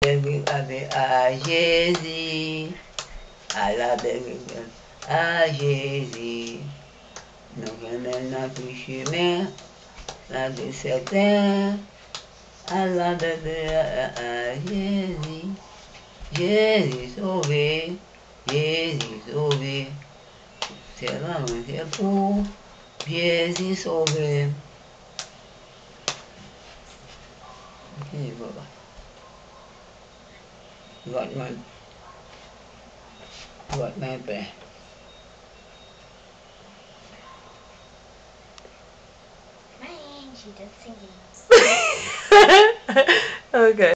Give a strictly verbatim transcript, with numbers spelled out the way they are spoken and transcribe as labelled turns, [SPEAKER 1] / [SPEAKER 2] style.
[SPEAKER 1] Baby, baby, ah, Jésus. Allah, baby, ah, Jésus. Nous venons dans tout chemin, la de certains. Allah, baby, ah, ah, Jésus. Jésus sauvé, Jésus sauvé. C'est vraiment c'est pour Jésus sauvé. Ok, voilà. Gọi my, gọi my về.
[SPEAKER 2] Fine, she does singing.
[SPEAKER 1] Okay.